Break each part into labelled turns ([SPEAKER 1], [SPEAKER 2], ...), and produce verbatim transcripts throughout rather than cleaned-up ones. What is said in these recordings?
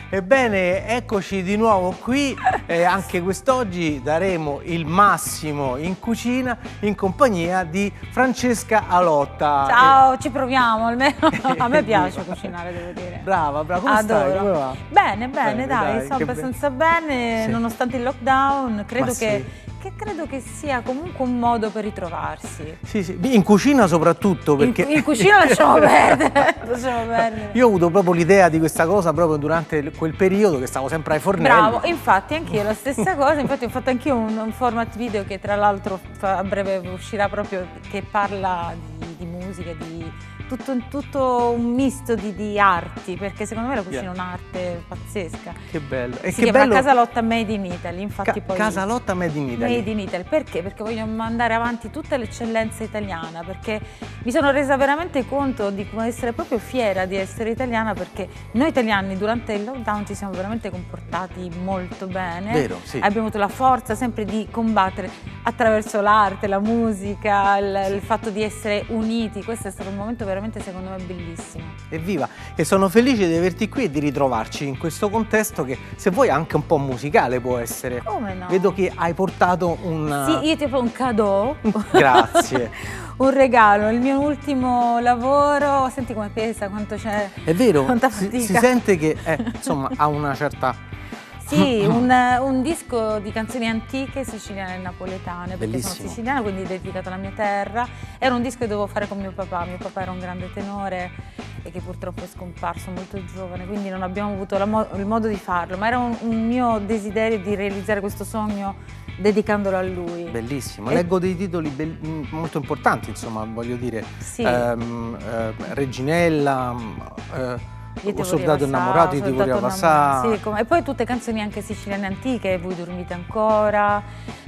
[SPEAKER 1] Ebbene, eccoci di nuovo qui e anche quest'oggi daremo il massimo in cucina in compagnia di Francesca Alotta.
[SPEAKER 2] Ciao, e... ci proviamo almeno. A me piace cucinare, devo dire.
[SPEAKER 1] Brava, brava, come
[SPEAKER 2] Adoro.
[SPEAKER 1] stai? Come va?
[SPEAKER 2] Bene, bene,
[SPEAKER 1] bene
[SPEAKER 2] dai,
[SPEAKER 1] dai,
[SPEAKER 2] sto abbastanza
[SPEAKER 1] be...
[SPEAKER 2] bene, sì. Nonostante il lockdown, credo
[SPEAKER 1] Ma
[SPEAKER 2] che...
[SPEAKER 1] Sì.
[SPEAKER 2] che credo che sia comunque un modo per ritrovarsi.
[SPEAKER 1] Sì, sì, in cucina soprattutto perché...
[SPEAKER 2] In, in cucina lasciamo perdere, lasciamo perdere.
[SPEAKER 1] Io ho avuto proprio l'idea di questa cosa proprio durante quel periodo che stavo sempre ai fornelli.
[SPEAKER 2] Bravo, infatti anch'io la stessa cosa, infatti ho fatto anch'io un, un format video che tra l'altro a breve uscirà proprio, che parla di, di musica, di... Tutto, tutto un misto di, di arti, perché secondo me la cucina yeah. è un'arte pazzesca.
[SPEAKER 1] Che bello. E
[SPEAKER 2] si
[SPEAKER 1] che
[SPEAKER 2] chiama
[SPEAKER 1] bello...
[SPEAKER 2] Casalotta Made in Italy, infatti
[SPEAKER 1] Ca
[SPEAKER 2] poi...
[SPEAKER 1] Casalotta Made in Italy.
[SPEAKER 2] Made in Italy, perché? Perché voglio mandare avanti tutta l'eccellenza italiana, perché mi sono resa veramente conto di come essere proprio fiera di essere italiana, perché noi italiani durante il lockdown ci siamo veramente comportati molto bene.
[SPEAKER 1] Vero, sì.
[SPEAKER 2] Abbiamo avuto la forza sempre di combattere attraverso l'arte, la musica, il,
[SPEAKER 1] sì.
[SPEAKER 2] il fatto di essere uniti. Questo è stato un momento veramente secondo me bellissimo.
[SPEAKER 1] Evviva! E sono felice di averti qui e di ritrovarci in questo contesto che, se vuoi, anche un po' musicale può essere.
[SPEAKER 2] Come no?
[SPEAKER 1] Vedo che hai portato un...
[SPEAKER 2] Sì, io ti ho un cadeau.
[SPEAKER 1] Grazie.
[SPEAKER 2] Un regalo, il mio ultimo lavoro. Senti come pesa, quanto c'è.
[SPEAKER 1] È vero,
[SPEAKER 2] quanta
[SPEAKER 1] si,
[SPEAKER 2] fatica.
[SPEAKER 1] si sente che eh, insomma ha una certa...
[SPEAKER 2] Sì, un, un disco di canzoni antiche siciliane e napoletane, perché
[SPEAKER 1] Bellissimo.
[SPEAKER 2] sono siciliana, quindi dedicato alla mia terra. Era un disco che dovevo fare con mio papà, mio papà era un grande tenore e che purtroppo è scomparso molto giovane, quindi non abbiamo avuto la mo il modo di farlo, ma era un, un mio desiderio di realizzare questo sogno dedicandolo a lui.
[SPEAKER 1] Bellissimo,
[SPEAKER 2] e...
[SPEAKER 1] leggo dei titoli molto importanti, insomma, voglio dire,
[SPEAKER 2] sì.
[SPEAKER 1] ehm, eh, Reginella, eh,
[SPEAKER 2] Io
[SPEAKER 1] Ho soldato innamorato, io ti volevo passare.
[SPEAKER 2] Sì, come... E poi tutte canzoni anche siciliane antiche, Voi dormite ancora,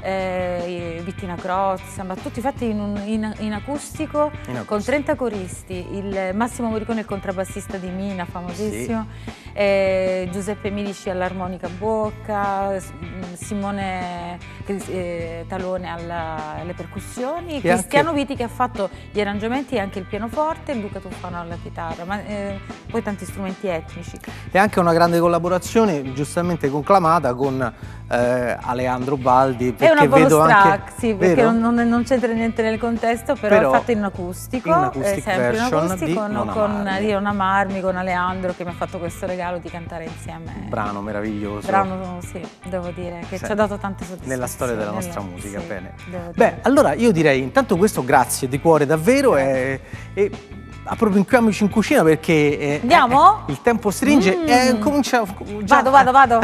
[SPEAKER 2] eh, Vittina Crozza, ma tutti fatti in, un, in, in, acustico, in acustico, con trenta coristi, il Massimo Morricone, il contrabbassista di Mina, famosissimo, sì. eh, Giuseppe Milici all'armonica a bocca, Simone eh, Talone alla, alle percussioni, e Cristiano anche... Viti che ha fatto gli arrangiamenti e anche il pianoforte, e Luca Tuffano alla chitarra, ma eh, poi tanti strumenti etnici. E
[SPEAKER 1] anche una grande collaborazione, giustamente conclamata, con eh, Aleandro Baldi.
[SPEAKER 2] È una bonus
[SPEAKER 1] vedo
[SPEAKER 2] track,
[SPEAKER 1] anche...
[SPEAKER 2] sì, perché
[SPEAKER 1] Vero?
[SPEAKER 2] non, non c'entra niente nel contesto, però, però è fatto in acustico,
[SPEAKER 1] in acoustic
[SPEAKER 2] eh, sempre in acustico,
[SPEAKER 1] di Non
[SPEAKER 2] con
[SPEAKER 1] Amarmi.
[SPEAKER 2] Non Amarmi, con Aleandro che mi ha fatto questo regalo di cantare insieme.
[SPEAKER 1] Brano meraviglioso.
[SPEAKER 2] Brano, sì, devo dire, che sì. ci ha dato tante soddisfazioni.
[SPEAKER 1] Nella storia della nostra
[SPEAKER 2] nella...
[SPEAKER 1] musica,
[SPEAKER 2] sì,
[SPEAKER 1] bene.
[SPEAKER 2] Beh,
[SPEAKER 1] allora io direi, intanto questo grazie di cuore davvero e, e appropriamoci in cucina perché eh,
[SPEAKER 2] andiamo?
[SPEAKER 1] Eh, il tempo stringe mm. e comincia già...
[SPEAKER 2] Vado, vado, vado.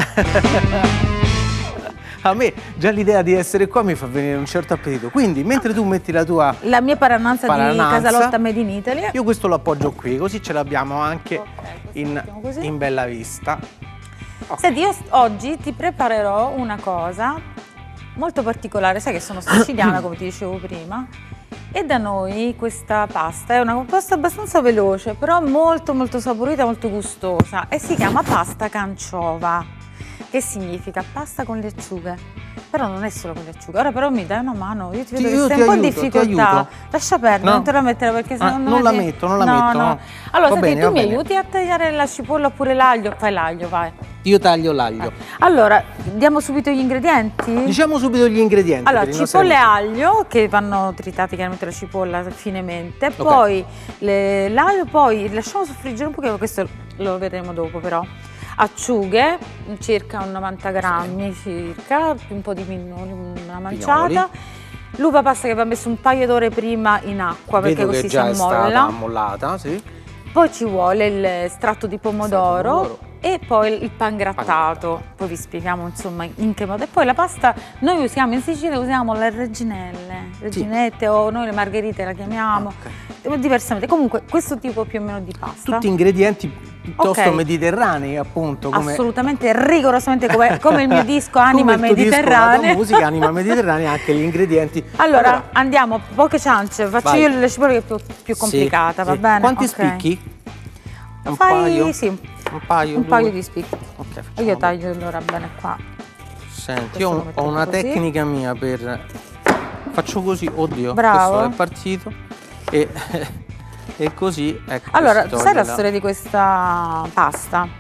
[SPEAKER 1] A me già l'idea di essere qua mi fa venire un certo appetito. Quindi mentre tu metti la tua
[SPEAKER 2] la mia parananza, parananza di Casalotta Made in Italy,
[SPEAKER 1] io questo lo appoggio qui, così ce l'abbiamo anche okay, in, in bella vista.
[SPEAKER 2] Okay. Senti, io oggi ti preparerò una cosa molto particolare. Sai che sono siciliana, come ti dicevo prima, e da noi questa pasta è una pasta abbastanza veloce, però molto molto saporita, molto gustosa, e si chiama pasta canciova, che significa pasta con le acciughe. Però non è solo con le acciughe. Ora però mi dai una mano, io ti vedo
[SPEAKER 1] ti,
[SPEAKER 2] che sei un po' in difficoltà. Lascia perdere, no. non te la mettere perché se
[SPEAKER 1] ah,
[SPEAKER 2] no non,
[SPEAKER 1] non la
[SPEAKER 2] è...
[SPEAKER 1] metto, non la
[SPEAKER 2] no,
[SPEAKER 1] metto.
[SPEAKER 2] No.
[SPEAKER 1] No.
[SPEAKER 2] Allora,
[SPEAKER 1] va
[SPEAKER 2] senti,
[SPEAKER 1] bene,
[SPEAKER 2] tu mi
[SPEAKER 1] bene.
[SPEAKER 2] aiuti a tagliare la cipolla oppure l'aglio? Fai l'aglio, vai.
[SPEAKER 1] Io taglio l'aglio.
[SPEAKER 2] Allora, diamo subito gli ingredienti?
[SPEAKER 1] Diciamo subito gli ingredienti.
[SPEAKER 2] Allora, cipolla e aglio, che vanno tritati chiaramente la cipolla finemente, okay. Poi l'aglio, poi lasciamo soffriggere un pochino, questo lo vedremo dopo però. Acciughe, circa un novanta grammi circa, un po' di pinnoli, una manciata. L'uva passa che va messo un paio d'ore prima in acqua,
[SPEAKER 1] Vedo
[SPEAKER 2] perché così
[SPEAKER 1] che già
[SPEAKER 2] si ammolla.
[SPEAKER 1] È stata ammollata, sì.
[SPEAKER 2] Poi ci vuole l'estratto di pomodoro, pomodoro e poi il pangrattato. Pan poi vi spieghiamo insomma in che modo. E poi la pasta, noi usiamo in Sicilia usiamo le reginelle, reginette, sì. O noi le margherite la chiamiamo, okay. Diversamente. Comunque questo tipo più o meno di pasta.
[SPEAKER 1] Tutti ingredienti piuttosto okay. mediterranei, appunto. Come...
[SPEAKER 2] Assolutamente, rigorosamente come, come il mio disco Anima Mediterranea.
[SPEAKER 1] Disco, la tua musica Anima Mediterranea, anche gli ingredienti.
[SPEAKER 2] Allora, allora andiamo, poche ciance, faccio Vai. io le cipolle che è più, più complicata, sì, va
[SPEAKER 1] sì.
[SPEAKER 2] bene?
[SPEAKER 1] Quanti
[SPEAKER 2] okay.
[SPEAKER 1] spicchi? Un
[SPEAKER 2] Fai,
[SPEAKER 1] paio?
[SPEAKER 2] Sì, un
[SPEAKER 1] paio,
[SPEAKER 2] un paio di spicchi.
[SPEAKER 1] Okay,
[SPEAKER 2] io taglio allora bene qua.
[SPEAKER 1] Senti, io ho una così. tecnica mia per... Faccio così, oddio,
[SPEAKER 2] Bravo.
[SPEAKER 1] questo è partito. E... E così, ecco.
[SPEAKER 2] Allora, sai la storia di questa pasta?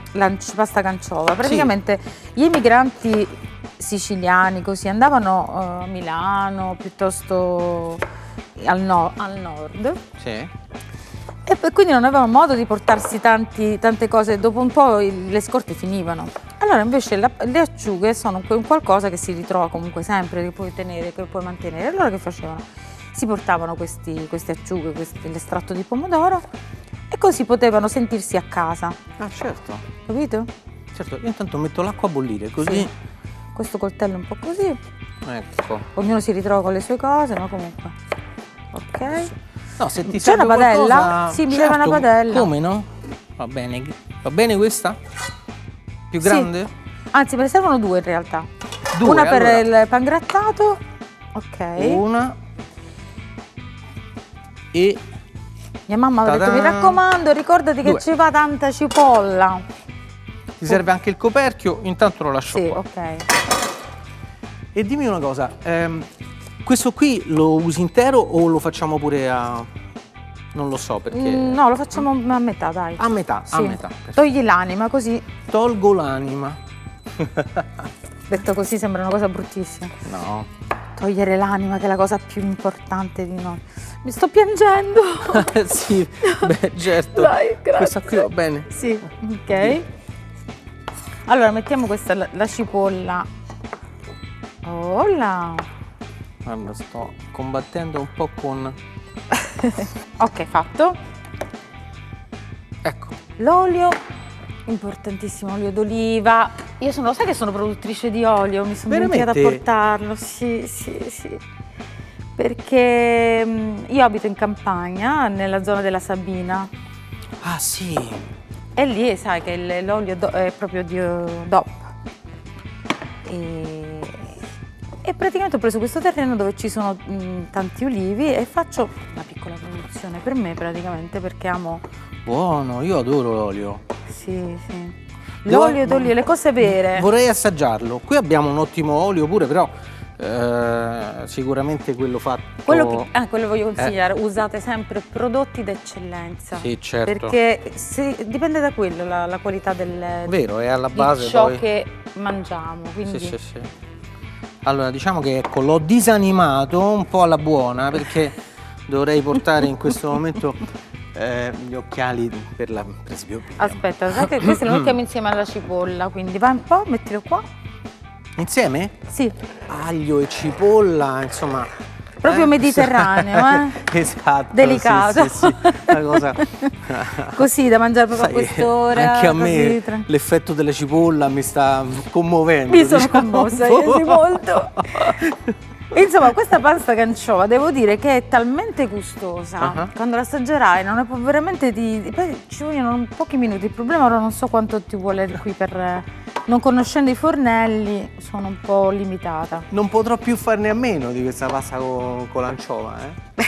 [SPEAKER 2] pasta canciova. Praticamente sì. Gli emigranti siciliani così andavano uh, a Milano piuttosto al, no al nord.
[SPEAKER 1] Sì.
[SPEAKER 2] E quindi non avevano modo di portarsi tanti, tante cose, dopo un po' le scorte finivano. Allora invece la, le acciughe sono un qualcosa che si ritrova comunque sempre, che puoi tenere, che puoi mantenere. Allora che facevano? Si portavano questi, queste acciughe, l'estratto di pomodoro e così potevano sentirsi a casa.
[SPEAKER 1] Ah certo.
[SPEAKER 2] Capito?
[SPEAKER 1] Certo, io intanto metto l'acqua a bollire così.
[SPEAKER 2] Sì. Questo coltello un po' così.
[SPEAKER 1] Ecco.
[SPEAKER 2] Ognuno si ritrova con le sue cose, ma comunque. Ok.
[SPEAKER 1] No, se ti
[SPEAKER 2] c'è una padella?
[SPEAKER 1] qualcosa...
[SPEAKER 2] Sì, mi
[SPEAKER 1] certo.
[SPEAKER 2] serve una padella.
[SPEAKER 1] Come no? Va bene. Va bene questa? Più grande?
[SPEAKER 2] Sì. Anzi, me ne servono due in realtà.
[SPEAKER 1] Due,
[SPEAKER 2] una per
[SPEAKER 1] allora.
[SPEAKER 2] il pangrattato. Ok.
[SPEAKER 1] Una. E...
[SPEAKER 2] Mia mamma ha detto, mi raccomando, ricordati due. Che ci va tanta cipolla.
[SPEAKER 1] Ti serve anche il coperchio, intanto lo lascio
[SPEAKER 2] sì,
[SPEAKER 1] qua.
[SPEAKER 2] ok.
[SPEAKER 1] E dimmi una cosa, ehm, questo qui lo usi intero o lo facciamo pure a... non lo so perché...
[SPEAKER 2] Mm, no, lo facciamo a metà, dai.
[SPEAKER 1] A metà, sì. a metà.
[SPEAKER 2] Togli l'anima così.
[SPEAKER 1] Tolgo l'anima.
[SPEAKER 2] Detto così sembra una cosa bruttissima.
[SPEAKER 1] No.
[SPEAKER 2] Togliere l'anima che è la cosa più importante di noi. Mi sto piangendo.
[SPEAKER 1] Sì, beh certo.
[SPEAKER 2] Dai, grazie.
[SPEAKER 1] Questa qui va bene.
[SPEAKER 2] Sì, ok. Allora mettiamo questa, la, la cipolla. Oh là.
[SPEAKER 1] Guarda, sto combattendo un po' con...
[SPEAKER 2] Ok, fatto.
[SPEAKER 1] Ecco.
[SPEAKER 2] L'olio, importantissimo, olio d'oliva. Io sono, lo sai che sono produttrice di olio, mi sono dimenticata a portarlo. Sì, sì, sì. Perché io abito in campagna, nella zona della Sabina.
[SPEAKER 1] Ah sì.
[SPEAKER 2] E lì sai che l'olio è proprio di D O P. E, e praticamente ho preso questo terreno dove ci sono mh, tanti ulivi e faccio una piccola produzione per me praticamente perché amo...
[SPEAKER 1] Buono, io adoro l'olio.
[SPEAKER 2] Sì, sì. L'olio d'olio, le cose vere.
[SPEAKER 1] Vorrei assaggiarlo. Qui abbiamo un ottimo olio pure, però eh, sicuramente quello fatto...
[SPEAKER 2] Quello che ah, quello voglio consigliare, eh. usate sempre prodotti d'eccellenza.
[SPEAKER 1] Sì, certo.
[SPEAKER 2] Perché se, dipende da quello la, la qualità del...
[SPEAKER 1] Vero, è alla base
[SPEAKER 2] di ciò
[SPEAKER 1] poi...
[SPEAKER 2] che mangiamo, quindi...
[SPEAKER 1] Sì, sì, sì. Allora, diciamo che ecco, l'ho disanimato un po' alla buona, perché dovrei portare in questo momento eh, gli occhiali per la presbiopia.
[SPEAKER 2] Aspetta, sai che questi li mettiamo insieme alla cipolla, quindi vai un po', mettilo qua.
[SPEAKER 1] Insieme?
[SPEAKER 2] Sì.
[SPEAKER 1] Aglio e cipolla, insomma...
[SPEAKER 2] Proprio eh? mediterraneo, eh?
[SPEAKER 1] Esatto.
[SPEAKER 2] Delicato.
[SPEAKER 1] Sì, sì, sì. Una cosa...
[SPEAKER 2] Così, da mangiare proprio Sai, a quest'ora.
[SPEAKER 1] Anche a me l'effetto della cipolla mi sta commuovendo.
[SPEAKER 2] Mi sono
[SPEAKER 1] diciamo.
[SPEAKER 2] commossa, io sì, molto. Insomma, questa pasta canciova devo dire che è talmente gustosa, uh-huh. quando la assaggerai non è veramente di... Poi ci vogliono pochi minuti, il problema ora non so quanto ti vuole qui per... Non conoscendo i fornelli sono un po' limitata.
[SPEAKER 1] Non potrò più farne a meno di questa pasta con, con l'anciova, eh?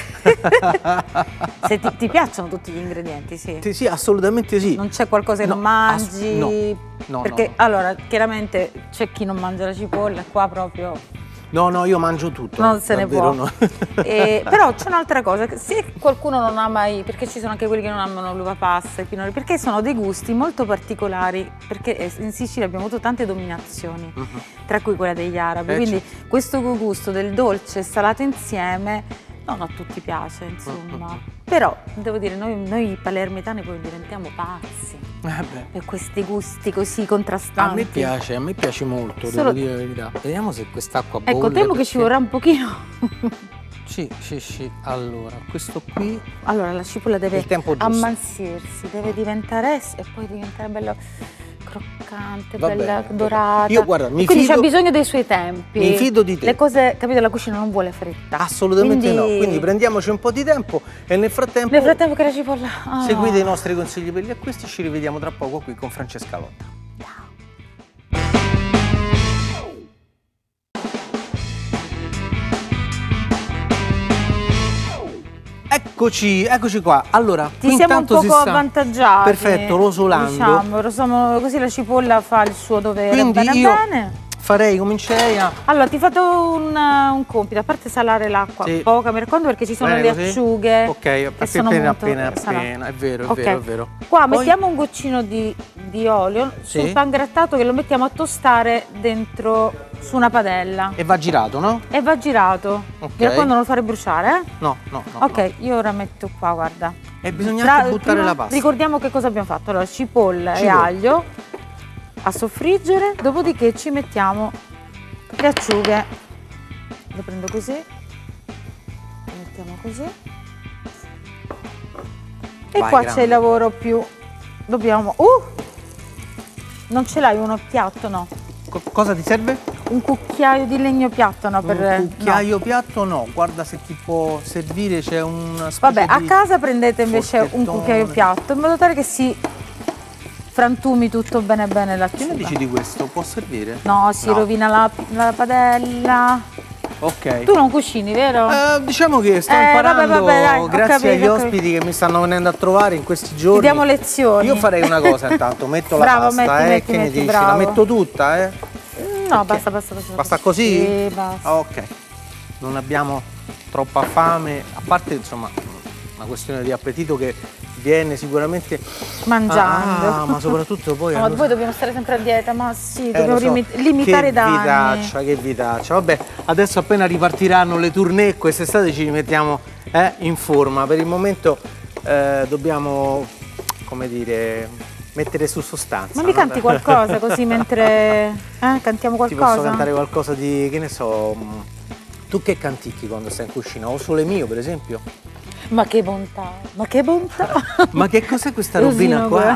[SPEAKER 2] Se ti, ti piacciono tutti gli ingredienti, sì.
[SPEAKER 1] Sì, sì, assolutamente sì.
[SPEAKER 2] Non c'è qualcosa che
[SPEAKER 1] no,
[SPEAKER 2] non mangi?
[SPEAKER 1] No, no,
[SPEAKER 2] perché
[SPEAKER 1] no, no.
[SPEAKER 2] allora, chiaramente c'è chi non mangia la cipolla, qua proprio...
[SPEAKER 1] No, no, io mangio tutto.
[SPEAKER 2] Non se ne può.
[SPEAKER 1] No.
[SPEAKER 2] E, però c'è un'altra cosa, se qualcuno non ama, i, perché ci sono anche quelli che non amano l'uva passa, i pinoli, perché sono dei gusti molto particolari, perché in Sicilia abbiamo avuto tante dominazioni, uh-huh. tra cui quella degli arabi, eh, quindi certo. questo gusto del dolce e salato insieme non a tutti piace, insomma. Uh-huh. Però devo dire, noi, noi palermitani poi diventiamo pazzi
[SPEAKER 1] eh
[SPEAKER 2] per questi gusti così contrastanti.
[SPEAKER 1] A me piace, a me piace molto,
[SPEAKER 2] Solo...
[SPEAKER 1] devo dire la verità. Vediamo se quest'acqua bolle.
[SPEAKER 2] Ecco, temo
[SPEAKER 1] perché...
[SPEAKER 2] che ci vorrà un pochino.
[SPEAKER 1] Sì, sì, sì. Allora, questo qui...
[SPEAKER 2] Allora, la cipolla deve ammansirsi, deve diventare e poi diventare bella croccante, va bella bene, dorata.
[SPEAKER 1] Io, guarda, mi
[SPEAKER 2] Quindi
[SPEAKER 1] fido...
[SPEAKER 2] c'è bisogno dei suoi tempi.
[SPEAKER 1] Mi fido di te.
[SPEAKER 2] Le cose, capito, la cucina non vuole fretta.
[SPEAKER 1] Assolutamente
[SPEAKER 2] Quindi...
[SPEAKER 1] no. Quindi prendiamoci un po' di tempo e nel frattempo...
[SPEAKER 2] Nel frattempo che la cipolla... Oh.
[SPEAKER 1] Seguite i nostri consigli per gli acquisti, ci rivediamo tra poco qui con Francesca Lotta. Eccoci, eccoci qua. Allora,
[SPEAKER 2] ti siamo un poco avvantaggiati.
[SPEAKER 1] Perfetto, rosolando.
[SPEAKER 2] Diciamo, rosamo, così la cipolla fa il suo dovere.
[SPEAKER 1] Quindi
[SPEAKER 2] bene
[SPEAKER 1] io
[SPEAKER 2] bene.
[SPEAKER 1] farei, comincerei a...
[SPEAKER 2] Allora, ti faccio un, un compito, a parte salare l'acqua,
[SPEAKER 1] sì.
[SPEAKER 2] poca, mi raccomando, perché ci sono
[SPEAKER 1] Prego,
[SPEAKER 2] le acciughe.
[SPEAKER 1] Sì. Ok,
[SPEAKER 2] che
[SPEAKER 1] appena
[SPEAKER 2] sono
[SPEAKER 1] appena,
[SPEAKER 2] molto
[SPEAKER 1] appena,
[SPEAKER 2] salate.
[SPEAKER 1] appena, è vero, è
[SPEAKER 2] okay.
[SPEAKER 1] vero, è vero.
[SPEAKER 2] Qua
[SPEAKER 1] Poi...
[SPEAKER 2] mettiamo un goccino di, di olio sì. sul pan grattato che lo mettiamo a tostare dentro su una padella.
[SPEAKER 1] E va girato, no?
[SPEAKER 2] E va girato.
[SPEAKER 1] Okay.
[SPEAKER 2] Mi raccomando, non lo fare bruciare, eh?
[SPEAKER 1] No, no, no.
[SPEAKER 2] Ok,
[SPEAKER 1] no.
[SPEAKER 2] io ora metto qua, guarda.
[SPEAKER 1] E bisogna
[SPEAKER 2] Tra,
[SPEAKER 1] anche buttare
[SPEAKER 2] prima,
[SPEAKER 1] la pasta.
[SPEAKER 2] Ricordiamo che cosa abbiamo fatto. Allora, cipolla, cipolla e aglio a soffriggere, dopodiché ci mettiamo le acciughe. Le prendo così, le mettiamo così. E
[SPEAKER 1] Vai,
[SPEAKER 2] qua
[SPEAKER 1] grande.
[SPEAKER 2] c'è il lavoro più... Dobbiamo... Uh! Non ce l'hai uno piatto, no?
[SPEAKER 1] Co cosa ti serve?
[SPEAKER 2] Un cucchiaio di legno piatto, no? Per...
[SPEAKER 1] Un cucchiaio
[SPEAKER 2] no.
[SPEAKER 1] piatto no, guarda se ti può servire, c'è una specie
[SPEAKER 2] Vabbè,
[SPEAKER 1] di
[SPEAKER 2] a casa prendete invece un cucchiaio piatto, in modo tale che si frantumi tutto bene bene l'acciuga.
[SPEAKER 1] Che dici di questo? Può servire?
[SPEAKER 2] No, si no. rovina la, la padella.
[SPEAKER 1] Ok.
[SPEAKER 2] Tu non cucini, vero?
[SPEAKER 1] Eh, diciamo che sto
[SPEAKER 2] eh,
[SPEAKER 1] imparando,
[SPEAKER 2] vabbè, vabbè, dai,
[SPEAKER 1] grazie
[SPEAKER 2] capito,
[SPEAKER 1] agli ospiti che mi stanno venendo a trovare in questi giorni.
[SPEAKER 2] Ti diamo lezioni.
[SPEAKER 1] Io farei una cosa intanto, metto la
[SPEAKER 2] bravo,
[SPEAKER 1] pasta,
[SPEAKER 2] metti,
[SPEAKER 1] eh,
[SPEAKER 2] metti,
[SPEAKER 1] che
[SPEAKER 2] metti,
[SPEAKER 1] ne dici?
[SPEAKER 2] bravo.
[SPEAKER 1] La metto tutta, eh?
[SPEAKER 2] No,
[SPEAKER 1] okay.
[SPEAKER 2] basta, basta, basta.
[SPEAKER 1] Basta così?
[SPEAKER 2] Sì, basta.
[SPEAKER 1] Ok. Non abbiamo troppa fame, a parte insomma una questione di appetito che viene sicuramente
[SPEAKER 2] mangiando.
[SPEAKER 1] Ah, ma soprattutto poi...
[SPEAKER 2] No, ma poi dobbiamo stare sempre a dieta, ma sì,
[SPEAKER 1] eh,
[SPEAKER 2] dobbiamo
[SPEAKER 1] so.
[SPEAKER 2] limitare i danni.
[SPEAKER 1] Che vitaccia, che vitaccia. Vabbè, adesso appena ripartiranno le tournée, quest'estate ci rimettiamo eh, in forma. Per il momento eh, dobbiamo, come dire, mettere su sostanza.
[SPEAKER 2] Ma mi canti
[SPEAKER 1] no?
[SPEAKER 2] qualcosa così mentre eh, cantiamo qualcosa?
[SPEAKER 1] Ti posso cantare qualcosa di, che ne so, tu che canticchi quando stai in cucina? O Sole Mio, per esempio?
[SPEAKER 2] Ma che bontà, ma che bontà!
[SPEAKER 1] Ma che cos'è questa robina qua?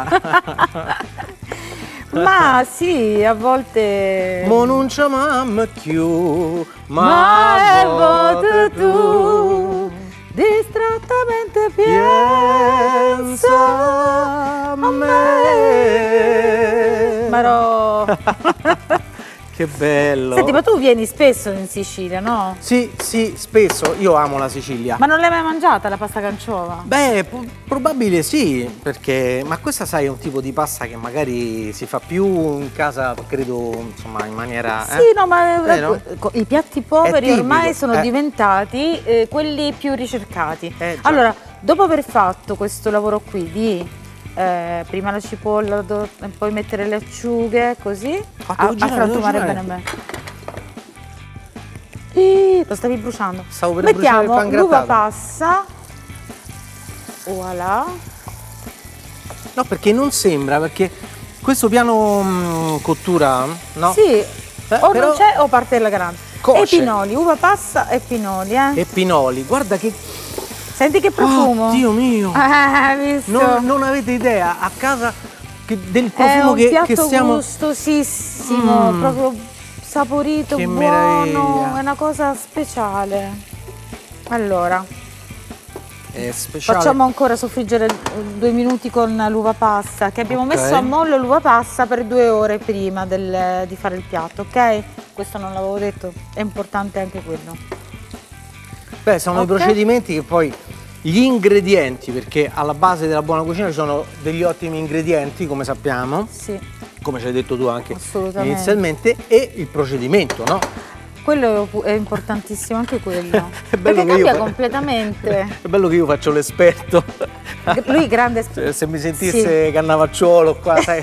[SPEAKER 2] Ma sì, a volte...
[SPEAKER 1] Mo non c'è mamma più, ma,
[SPEAKER 2] ma è voto tu, distrattamente pensa a me. Marò!
[SPEAKER 1] Che bello!
[SPEAKER 2] Senti, ma tu vieni spesso in Sicilia, no?
[SPEAKER 1] Sì, sì, spesso. Io amo la Sicilia.
[SPEAKER 2] Ma non l'hai mai mangiata la pasta canciova?
[SPEAKER 1] Beh, probabile sì, perché... Ma questa, sai, è un tipo di pasta che magari si fa più in casa, credo, insomma, in maniera...
[SPEAKER 2] Sì,
[SPEAKER 1] eh?
[SPEAKER 2] no, ma
[SPEAKER 1] Vero?
[SPEAKER 2] i piatti poveri
[SPEAKER 1] tipico,
[SPEAKER 2] ormai sono
[SPEAKER 1] eh.
[SPEAKER 2] diventati eh, quelli più ricercati.
[SPEAKER 1] Eh, già.
[SPEAKER 2] Allora, dopo aver fatto questo lavoro qui di... Eh, prima la cipolla, do, e poi mettere le acciughe, così, a, a frantumare bene bene. Ih, lo stavi bruciando.
[SPEAKER 1] Stavo per
[SPEAKER 2] Mettiamo l'uva passa. Voilà.
[SPEAKER 1] No, perché non sembra, perché questo piano mh, cottura, no?
[SPEAKER 2] Sì,
[SPEAKER 1] eh,
[SPEAKER 2] o
[SPEAKER 1] però...
[SPEAKER 2] non c'è o parte la grande.
[SPEAKER 1] Coce.
[SPEAKER 2] E pinoli, uva passa e pinoli, eh.
[SPEAKER 1] E pinoli, guarda che...
[SPEAKER 2] Senti che profumo!
[SPEAKER 1] Oh, Dio mio!
[SPEAKER 2] Ah, visto?
[SPEAKER 1] Non, non avete idea, a casa che del profumo
[SPEAKER 2] che,
[SPEAKER 1] che, che stiamo...
[SPEAKER 2] È gustosissimo,
[SPEAKER 1] mm.
[SPEAKER 2] proprio saporito,
[SPEAKER 1] che
[SPEAKER 2] buono,
[SPEAKER 1] meraviglia.
[SPEAKER 2] è una cosa speciale. Allora,
[SPEAKER 1] è speciale.
[SPEAKER 2] facciamo ancora soffriggere due minuti con l'uva passa, che abbiamo
[SPEAKER 1] okay.
[SPEAKER 2] messo a mollo l'uva passa per due ore prima del, di fare il piatto, ok? Questo non l'avevo detto, è importante anche quello.
[SPEAKER 1] Beh, sono okay. i procedimenti che poi, gli ingredienti, perché alla base della buona cucina ci sono degli ottimi ingredienti, come sappiamo,
[SPEAKER 2] sì.
[SPEAKER 1] come ci hai detto tu anche inizialmente, e il procedimento, no?
[SPEAKER 2] Quello è importantissimo, anche quello.
[SPEAKER 1] È bello
[SPEAKER 2] perché
[SPEAKER 1] che
[SPEAKER 2] cambia
[SPEAKER 1] io,
[SPEAKER 2] completamente.
[SPEAKER 1] È bello che io faccio l'esperto.
[SPEAKER 2] Lui è grande esperto.
[SPEAKER 1] Cioè, se mi sentisse sì. Cannavacciuolo qua, sai.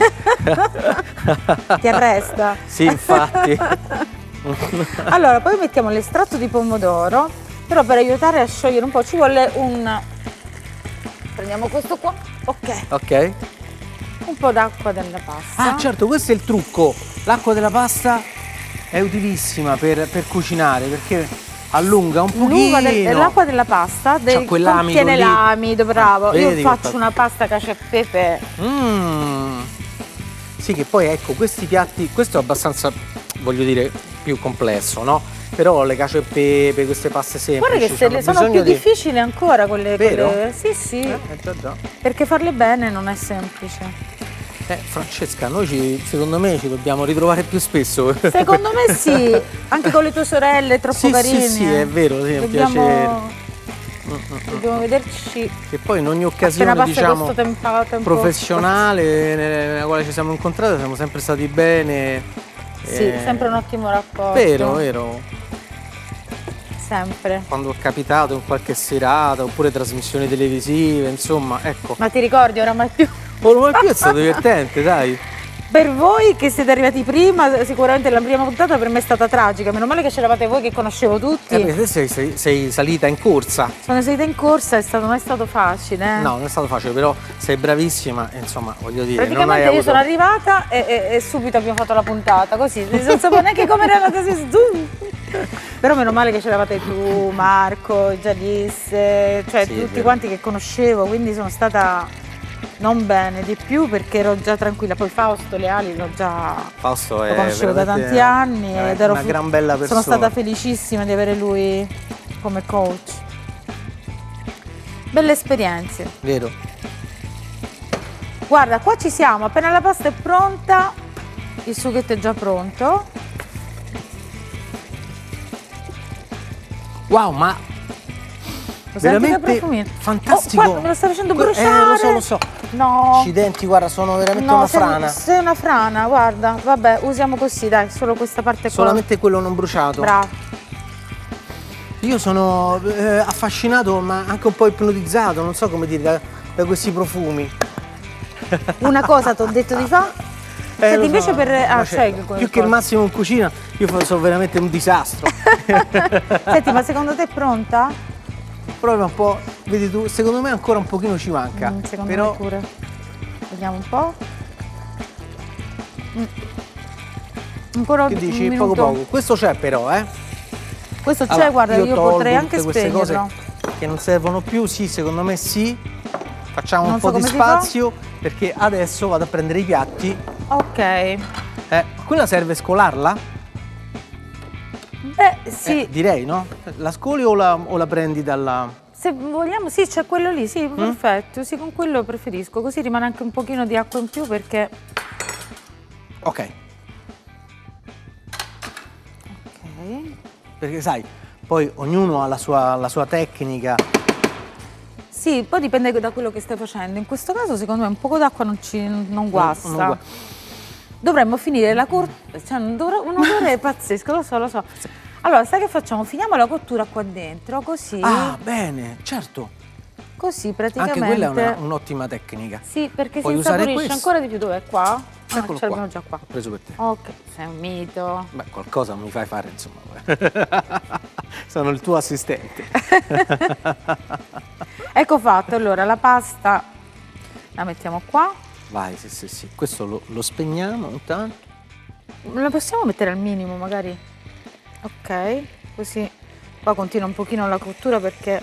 [SPEAKER 2] Ti arresta.
[SPEAKER 1] Sì, infatti.
[SPEAKER 2] Allora, poi mettiamo l'estratto di pomodoro, però per aiutare a sciogliere un po' ci vuole un... Prendiamo questo qua, ok.
[SPEAKER 1] Ok.
[SPEAKER 2] Un po' d'acqua della pasta.
[SPEAKER 1] Ah, certo, questo è il trucco. L'acqua della pasta è utilissima per, per cucinare, perché allunga un pochino.
[SPEAKER 2] L'acqua della pasta del, contiene l'amido, bravo. Ah, io faccio una pasta cacio e pepe.
[SPEAKER 1] Mm. Sì, che poi ecco, questi piatti, questo è abbastanza, voglio dire, più complesso, no? Però le cacio e pepe, queste paste semplici,
[SPEAKER 2] guarda che se le sono più
[SPEAKER 1] di...
[SPEAKER 2] difficili ancora quelle,
[SPEAKER 1] Vero?
[SPEAKER 2] quelle... Sì, sì.
[SPEAKER 1] Eh, già, già.
[SPEAKER 2] Perché farle bene non è semplice.
[SPEAKER 1] Eh, Francesca, noi ci, secondo me ci dobbiamo ritrovare più spesso.
[SPEAKER 2] Secondo me sì, anche con le tue sorelle, troppo
[SPEAKER 1] sì,
[SPEAKER 2] carine.
[SPEAKER 1] Sì, sì, è vero, sì, è un piacere.
[SPEAKER 2] Dobbiamo vederci.
[SPEAKER 1] E poi in ogni occasione, diciamo,
[SPEAKER 2] tempato,
[SPEAKER 1] professionale nella quale ci siamo incontrati siamo sempre stati bene.
[SPEAKER 2] Sì, eh, sempre un ottimo rapporto.
[SPEAKER 1] Vero, vero.
[SPEAKER 2] Sempre.
[SPEAKER 1] Quando è capitato in qualche serata, oppure trasmissioni televisive, insomma, ecco.
[SPEAKER 2] Ma ti ricordi oramai più?
[SPEAKER 1] Oramai più è stato divertente, dai.
[SPEAKER 2] Per voi che siete arrivati prima, sicuramente la prima puntata per me è stata tragica, meno male che c'eravate voi che conoscevo tutti.
[SPEAKER 1] Eh, te sei, sei, sei salita in corsa.
[SPEAKER 2] Sono salita in corsa, è stato, non è stato facile. Eh?
[SPEAKER 1] No, non è stato facile, però sei bravissima, insomma, voglio dire.
[SPEAKER 2] Praticamente
[SPEAKER 1] non hai
[SPEAKER 2] io
[SPEAKER 1] avuto...
[SPEAKER 2] sono arrivata e, e, e subito abbiamo fatto la puntata, così, non sapevo neanche come era andata su. Però meno male che c'eravate tu, Marco, Gianisse, cioè sì, tutti quanti che conoscevo, quindi sono stata... non bene di più perché ero già tranquilla, poi Fausto Leali l'ho già
[SPEAKER 1] Fausto è
[SPEAKER 2] lo conoscevo da tanti anni ed ero
[SPEAKER 1] una gran bella persona.
[SPEAKER 2] Sono stata felicissima di avere lui come coach. Belle esperienze.
[SPEAKER 1] Vero.
[SPEAKER 2] Guarda, qua ci siamo, appena la pasta è pronta, il sughetto è già pronto.
[SPEAKER 1] Wow, ma
[SPEAKER 2] Lo
[SPEAKER 1] veramente fantastico.
[SPEAKER 2] Oh, guarda, me lo sta facendo bruciare.
[SPEAKER 1] Eh, lo so, lo so.
[SPEAKER 2] No.
[SPEAKER 1] Accidenti, guarda, sono veramente
[SPEAKER 2] no,
[SPEAKER 1] una
[SPEAKER 2] sei,
[SPEAKER 1] frana.
[SPEAKER 2] Sei una frana, guarda. Vabbè, usiamo così, dai, solo questa parte qua.
[SPEAKER 1] Solamente quello non bruciato.
[SPEAKER 2] Bravo.
[SPEAKER 1] Io sono eh, affascinato, ma anche un po' ipnotizzato, non so come dire, da, da questi profumi.
[SPEAKER 2] Una cosa ti ho detto di fare.
[SPEAKER 1] Eh,
[SPEAKER 2] Senti, invece
[SPEAKER 1] so,
[SPEAKER 2] per... Ah,
[SPEAKER 1] c'è, più che il massimo in cucina, io sono veramente un disastro.
[SPEAKER 2] Senti, ma secondo te è pronta?
[SPEAKER 1] Proprio un po', vedi tu, secondo me ancora un pochino ci manca.
[SPEAKER 2] Mm, secondo
[SPEAKER 1] però...
[SPEAKER 2] me pure. Vediamo un po'. Mm. Ancora
[SPEAKER 1] che dici?
[SPEAKER 2] Un minuto.
[SPEAKER 1] Poco poco. Questo c'è però, eh?
[SPEAKER 2] Questo c'è,
[SPEAKER 1] allora,
[SPEAKER 2] guarda, io,
[SPEAKER 1] io
[SPEAKER 2] potrei anche
[SPEAKER 1] queste
[SPEAKER 2] spegnerlo.
[SPEAKER 1] Cose che non servono più, sì, secondo me sì. Facciamo
[SPEAKER 2] non
[SPEAKER 1] un
[SPEAKER 2] so
[SPEAKER 1] po' di spazio perché adesso vado a prendere i piatti.
[SPEAKER 2] Ok.
[SPEAKER 1] Eh, quella serve scolarla?
[SPEAKER 2] Beh, sì.
[SPEAKER 1] Eh, direi, no? La scoli o la, o la prendi dalla...
[SPEAKER 2] Se vogliamo, sì, c'è quello lì, sì, mm? perfetto. Sì, con quello preferisco. Così rimane anche un pochino di acqua in più perché...
[SPEAKER 1] Ok.
[SPEAKER 2] Ok.
[SPEAKER 1] Perché sai, poi ognuno ha la sua, la sua tecnica.
[SPEAKER 2] Sì, poi dipende da quello che stai facendo. In questo caso, secondo me, un poco d'acqua non, ci, non guasta. Non, non gu Dovremmo finire la cottura, cioè un odore pazzesco, lo so, lo so. Allora, sai che facciamo? Finiamo la cottura qua dentro, così...
[SPEAKER 1] Ah, bene, certo.
[SPEAKER 2] Così praticamente...
[SPEAKER 1] Anche quella è un'ottima tecnica.
[SPEAKER 2] Sì, perché
[SPEAKER 1] puoi
[SPEAKER 2] si insaporisce
[SPEAKER 1] questo.
[SPEAKER 2] ancora di più. Dov'è qua?
[SPEAKER 1] Eccolo
[SPEAKER 2] ah, ce l'abbiamo
[SPEAKER 1] qua.
[SPEAKER 2] già qua.
[SPEAKER 1] Ho preso per te.
[SPEAKER 2] Ok, sei un mito.
[SPEAKER 1] Beh, qualcosa mi fai fare, insomma. Sono il tuo assistente.
[SPEAKER 2] Ecco fatto, allora la pasta la mettiamo qua.
[SPEAKER 1] Vai, sì, sì, sì. Questo lo, lo spegniamo intanto.
[SPEAKER 2] La possiamo mettere al minimo, magari? Ok, così. Qua continua un pochino la cottura perché...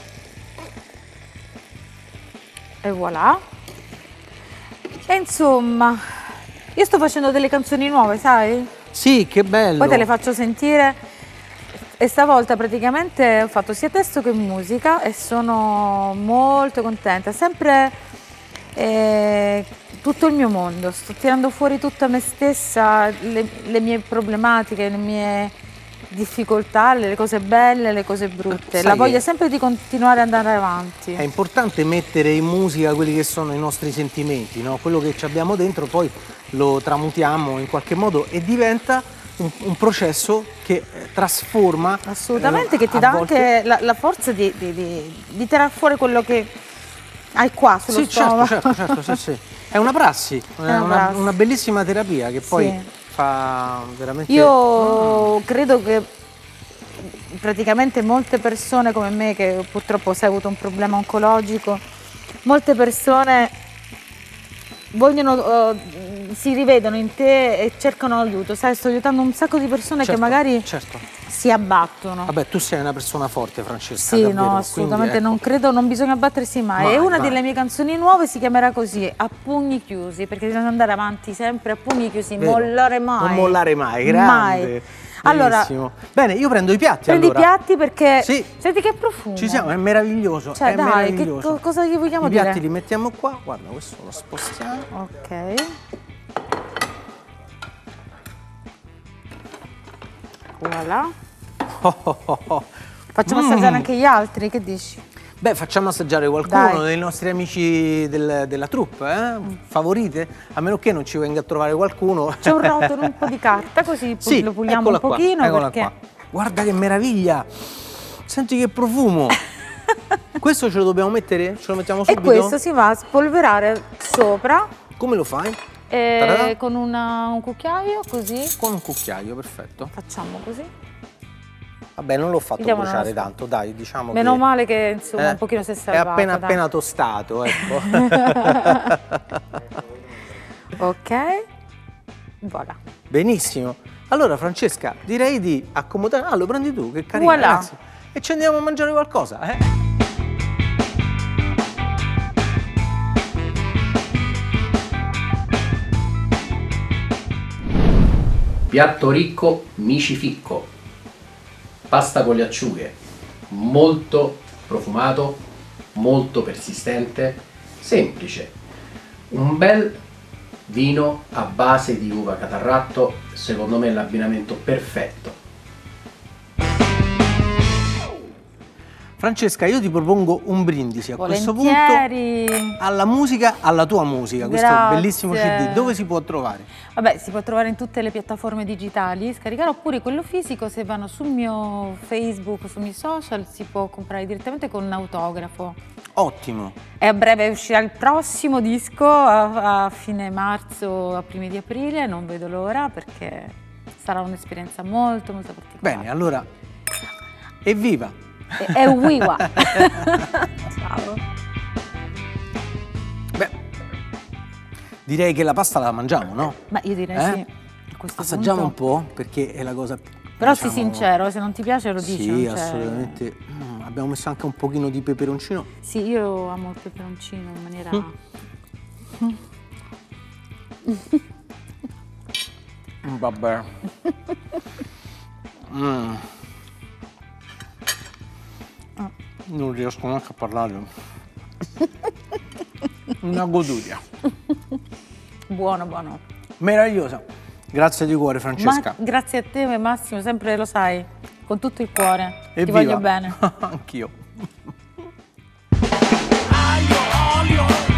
[SPEAKER 2] E voilà. E insomma, io sto facendo delle canzoni nuove, sai?
[SPEAKER 1] Sì, che bello.
[SPEAKER 2] Poi te le faccio sentire. E stavolta praticamente ho fatto sia testo che musica e sono molto contenta. Sempre eh, tutto il mio mondo. Sto tirando fuori tutta me stessa, le, le mie problematiche, le mie difficoltà, le cose belle, le cose brutte. La voglia sempre di continuare ad andare avanti.
[SPEAKER 1] È importante mettere in musica quelli che sono i nostri sentimenti, no? Quello che ci abbiamo dentro, poi lo tramutiamo in qualche modo e diventa un, un processo che trasforma.
[SPEAKER 2] Assolutamente, eh, che ti dà anche la, la forza di, di, di, di tirare fuori quello che hai qua sullo
[SPEAKER 1] sì,
[SPEAKER 2] stomaco.
[SPEAKER 1] Certo, certo, certo, sì, sì. È una prassi, è una, una, prassi. una bellissima terapia che poi sì. fa veramente...
[SPEAKER 2] Io mm. credo che praticamente molte persone come me, che purtroppo hai avuto un problema oncologico, molte persone vogliono, uh, si rivedono in te e cercano aiuto. Sai, sto aiutando un sacco di persone certo, che magari
[SPEAKER 1] certo.
[SPEAKER 2] si abbattono.
[SPEAKER 1] Vabbè, tu sei una persona forte, Francesca.
[SPEAKER 2] Sì,
[SPEAKER 1] davvero,
[SPEAKER 2] no, assolutamente,
[SPEAKER 1] quindi,
[SPEAKER 2] non
[SPEAKER 1] ecco.
[SPEAKER 2] credo, non bisogna abbattersi mai.
[SPEAKER 1] mai
[SPEAKER 2] E una
[SPEAKER 1] mai.
[SPEAKER 2] delle mie canzoni nuove si chiamerà così, A pugni chiusi, perché bisogna andare avanti sempre a pugni chiusi, Vero. mollare mai.
[SPEAKER 1] Non mollare mai, grande.
[SPEAKER 2] Mai. Allora,
[SPEAKER 1] bene, io prendo i piatti
[SPEAKER 2] prendi
[SPEAKER 1] allora.
[SPEAKER 2] i piatti perché
[SPEAKER 1] sì.
[SPEAKER 2] senti che profumo.
[SPEAKER 1] Ci siamo, è meraviglioso.
[SPEAKER 2] Cioè,
[SPEAKER 1] è
[SPEAKER 2] dai,
[SPEAKER 1] meraviglioso.
[SPEAKER 2] Che, cosa gli vogliamo
[SPEAKER 1] I
[SPEAKER 2] dire?
[SPEAKER 1] I piatti li mettiamo qua, guarda, questo lo spostiamo.
[SPEAKER 2] Ok. Voilà.
[SPEAKER 1] Oh, oh, oh.
[SPEAKER 2] Facciamo
[SPEAKER 1] mm.
[SPEAKER 2] assaggiare anche gli altri, che dici?
[SPEAKER 1] Beh, facciamo assaggiare qualcuno
[SPEAKER 2] Dai.
[SPEAKER 1] dei nostri amici del, della troupe, eh? Mm. Favorite? A meno che non ci venga a trovare qualcuno.
[SPEAKER 2] C'è un rotolo, un po' di carta, così
[SPEAKER 1] sì,
[SPEAKER 2] lo puliamo un pochino.
[SPEAKER 1] Qua,
[SPEAKER 2] perché...
[SPEAKER 1] qua. Guarda che meraviglia! Senti che profumo! Questo ce lo dobbiamo mettere? Ce lo mettiamo subito?
[SPEAKER 2] E questo si va a spolverare sopra.
[SPEAKER 1] Come lo fai?
[SPEAKER 2] Eh, con una, un cucchiaio, così.
[SPEAKER 1] Con un cucchiaio, perfetto.
[SPEAKER 2] Facciamo così.
[SPEAKER 1] Vabbè, non l'ho fatto
[SPEAKER 2] Vediamo
[SPEAKER 1] bruciare tanto, dai, diciamo
[SPEAKER 2] Meno
[SPEAKER 1] che...
[SPEAKER 2] male che, insomma,
[SPEAKER 1] eh,
[SPEAKER 2] un pochino si è salvato.
[SPEAKER 1] È appena
[SPEAKER 2] dai.
[SPEAKER 1] appena tostato, ecco.
[SPEAKER 2] Ok. Voilà.
[SPEAKER 1] Benissimo. Allora, Francesca, direi di accomodare... Ah, lo prendi tu, che carino,
[SPEAKER 2] voilà.
[SPEAKER 1] Grazie. E ci andiamo a mangiare qualcosa, eh?
[SPEAKER 3] Piatto ricco, micificco, pasta con le acciughe, molto profumato, molto persistente, semplice. Un bel vino a base di uva catarratto, secondo me è l'abbinamento perfetto.
[SPEAKER 1] Francesca, io ti propongo un brindisi a questo punto
[SPEAKER 2] Volentieri.
[SPEAKER 1] alla musica, alla tua musica, questo
[SPEAKER 2] Grazie.
[SPEAKER 1] bellissimo C D. Dove si può trovare?
[SPEAKER 2] Vabbè, si può trovare in tutte le piattaforme digitali, scaricare, oppure quello fisico, se vanno sul mio Facebook, sui miei social, si può comprare direttamente con un autografo.
[SPEAKER 1] Ottimo.
[SPEAKER 2] E a breve uscirà il prossimo disco a, a fine marzo, a primi di aprile, non vedo l'ora perché sarà un'esperienza molto molto particolare.
[SPEAKER 1] Bene, allora, evviva!
[SPEAKER 2] È Wiwa! Ciao!
[SPEAKER 1] Beh, direi che la pasta la mangiamo, no?
[SPEAKER 2] Beh, io direi
[SPEAKER 1] Eh?
[SPEAKER 2] sì. A questo
[SPEAKER 1] Assaggiamo
[SPEAKER 2] punto.
[SPEAKER 1] un po', perché è la cosa più...
[SPEAKER 2] Però
[SPEAKER 1] diciamo...
[SPEAKER 2] sii sincero, se non ti piace lo dici.
[SPEAKER 1] Sì,
[SPEAKER 2] non c'è-
[SPEAKER 1] assolutamente. Mm, abbiamo messo anche un pochino di peperoncino.
[SPEAKER 2] Sì, io amo il peperoncino in maniera...
[SPEAKER 1] Mm. Vabbè. Mm. Non riesco neanche a parlare. Una goduria.
[SPEAKER 2] Buono, buono.
[SPEAKER 1] Meravigliosa. Grazie di cuore, Francesca.
[SPEAKER 2] Ma grazie a te Massimo, sempre lo sai, con tutto il cuore. Ti
[SPEAKER 1] Evviva.
[SPEAKER 2] voglio bene.
[SPEAKER 1] Anch'io.
[SPEAKER 4] Aglio, olio.